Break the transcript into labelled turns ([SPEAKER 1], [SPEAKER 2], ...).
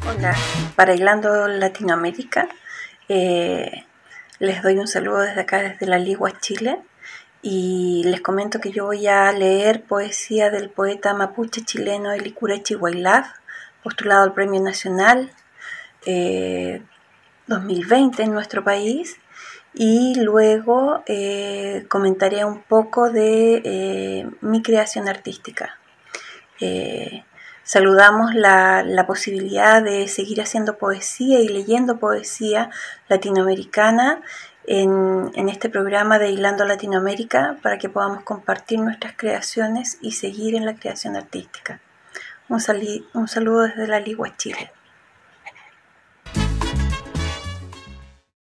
[SPEAKER 1] Hola, para Hilando Latinoamérica, les doy un saludo desde acá, desde la Ligua, Chile, y les comento que yo voy a leer poesía del poeta mapuche chileno Elicurechi Huaylaf, postulado al Premio Nacional 2020 en nuestro país, y luego comentaré un poco de mi creación artística. Saludamos la posibilidad de seguir haciendo poesía y leyendo poesía latinoamericana en este programa de Hilando Latinoamérica, para que podamos compartir nuestras creaciones y seguir en la creación artística. Un saludo desde la Ligua, Chile.